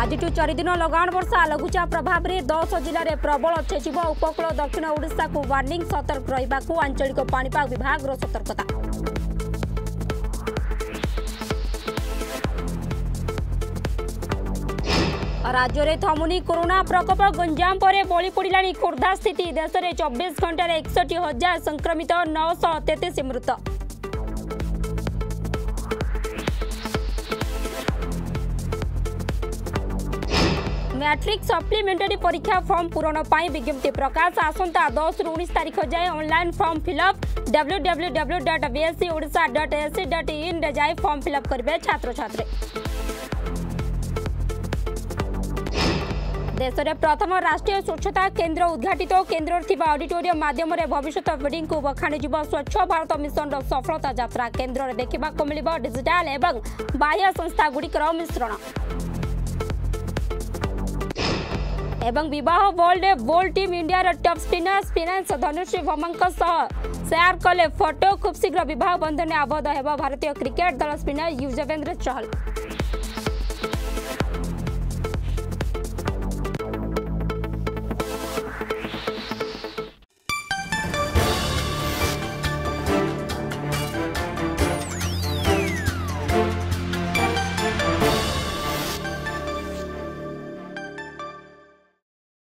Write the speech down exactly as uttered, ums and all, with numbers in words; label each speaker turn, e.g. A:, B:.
A: आज चारिदिन लगाण वर्षा लघुचाप प्रभाव में दस जिले में प्रबल छेचिब उपकूल दक्षिण ओडिशा को वार्निंग सतर्क रहिबाकु आंचलिक पाणीपाग विभाग सतर्कता। राज्य में थमुनी कोरोना प्रकोप गंजाम पर बली पड़ा खोर्धा स्थिति देश में चौबीस घंटे एकसठ हजार संक्रमित नौ सौ तेतीस मृत। मैट्रिक सप्लीमेंटरी परीक्षा फॉर्म पूरण पर विज्ञप्ति प्रकाश आसंता दस रु उन्नीस तारीख जाए online form fill up W W W dot BSC Odisha dot AC dot in रे जाए फॉर्म फिलअप करेंगे छात्र छात्री। देश में प्रथम राष्ट्रीय स्वच्छता केन्द्र उद्घाटित केन्द्र थिबा ऑडिटोरियम माध्यम भविष्य पीढ़ी को बखाणी स्वच्छ भारत मिशन सफलता यात्रा केन्द्र में देखा मिल डिजिटाल एवं बाह्य संस्था गुड़िकर मिश्रण एवं विवाह वर्ल्ड बोल team India top spinner spinners Dhanashree भमंक शेयर कले फोटो खूब शीघ्र विवाह बंधन आबद्ध होब भारतीय क्रिकेट दल स्पिनर युजवेंद्र चहल।